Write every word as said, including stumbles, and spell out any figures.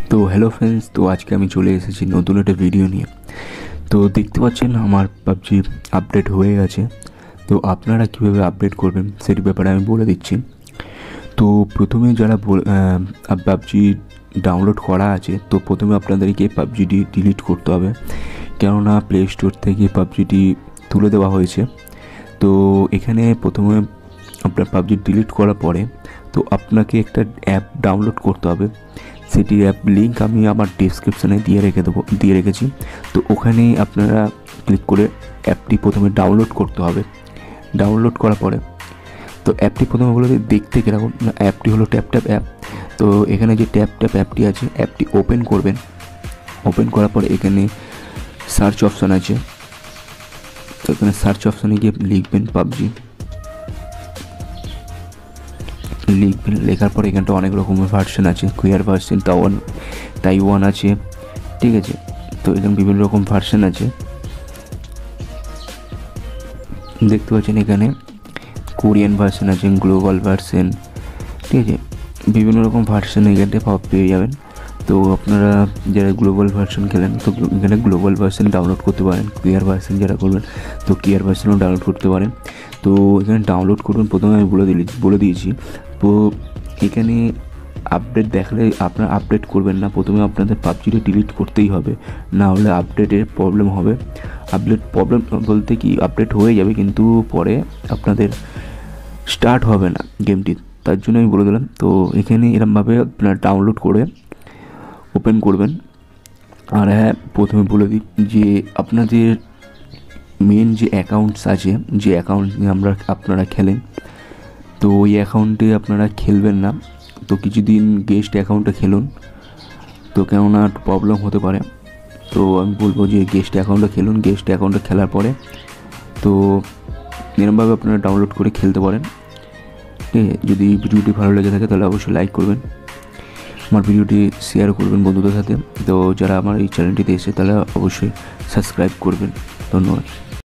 তো hello friends, তো আজকে আমি চলে এসেছি নতুন একটা ভিডিও নিয়ে। তো দেখতে পাচ্ছেন আমার পাবজি আপডেট হয়ে গেছে। তো আপনারা কীভাবে আপডেট করবেন সেটির ব্যাপারে আমি বলে দিচ্ছি। তো প্রথমে যারা পাবজি ডাউনলোড করা আছে, তো প্রথমে আপনাদেরকে পাবজিটি ডিলিট করতে হবে, কেননা প্লে স্টোর থেকে পাবজিটি তুলে দেওয়া হয়েছে। তো এখানে প্রথমে আপনার পাবজি ডিলিট করার পরে তো আপনাকে একটা অ্যাপ ডাউনলোড করতে হবে। সেটি অ্যাপ লিঙ্ক আমি আমার ডেসক্রিপশানে দিয়ে রেখে দেবো দিয়ে রেখেছি। তো ওখানে আপনারা ক্লিক করে অ্যাপটি প্রথমে ডাউনলোড করতে হবে। ডাউনলোড করার পরে তো অ্যাপটি প্রথমে বলে দেখতে কীরকম না, অ্যাপটি হলো ট্যাপ ট্যাপ অ্যাপ। তো এখানে যে ট্যাপ ট্যাপ অ্যাপটি আছে, অ্যাপটি ওপেন করবেন। ওপেন করার পরে এখানে সার্চ অপশান আছে। তো এখানে সার্চ অপশানে গিয়ে লিখবেন পাবজি, লিখবেন। লেখার পরে এখানটা অনেক রকমের ভার্সন আছে, কুয়ার ভার্সন, তাওয়ান তাইওয়ান আছে, ঠিক আছে। তো এখানে বিভিন্ন রকম ভার্সন আছে, দেখতে পাচ্ছেন। এখানে কোরিয়ান ভার্সন আছে, গ্লোবাল ভার্সন, ঠিক আছে। বিভিন্ন রকম ভার্সন এখানটায় পাওয়া পেয়ে যাবেন। তো আপনারা যারা গ্লোবাল ভার্সন খেলেন তো এখানে গ্লোবাল ভার্সন ডাউনলোড করতে পারেন। ক্লিয়ার ভার্সন যারা করবেন তো ক্লিয়ার ভার্সনও ডাউনলোড করতে পারেন। তো এখানে ডাউনলোড করবেন, প্রথমে আমি বলে দিলি বলে দিয়েছি। তো এখানে আপডেট দেখলে আপনারা আপডেট করবেন না, প্রথমে আপনাদের পাবজিটা ডিলিট করতেই হবে, না হলে আপডেটের প্রবলেম হবে। আপডেট প্রবলেম বলতে কি, আপডেট হয়ে যাবে কিন্তু পরে আপনাদের স্টার্ট হবে না গেমটি, তার জন্য আমি বলে দিলাম। তো এখানে এরমভাবে আপনারা ডাউনলোড করে ওপেন করবেন। আর হ্যাঁ, প্রথমে বলে দিই যে আপনাদের মেন যে অ্যাকাউন্টস আছে, যে অ্যাকাউন্ট নিয়ে আমরা আপনারা খেলেন, তো ওই অ্যাকাউন্টে আপনারা খেলবেন না। তো কিছুদিন গেস্ট অ্যাকাউন্টে খেলুন, তো কেননা একটু প্রবলেম হতে পারে। তো আমি বলবো যে গেস্ট অ্যাকাউন্টে খেলুন। গেস্ট অ্যাকাউন্টে খেলার পরে তো এরমভাবে আপনারা ডাউনলোড করে খেলতে পারেন। ঠিক আছে, যদি ভিডিওটি ভালো লেগে থাকে তাহলে অবশ্যই লাইক করবেন, আমার ভিডিওটি শেয়ার করবেন বন্ধুদের সাথে। তো যারা আমার এই চ্যানেলটিতে এসে তাহলে অবশ্যই সাবস্ক্রাইব করবেন। ধন্যবাদ।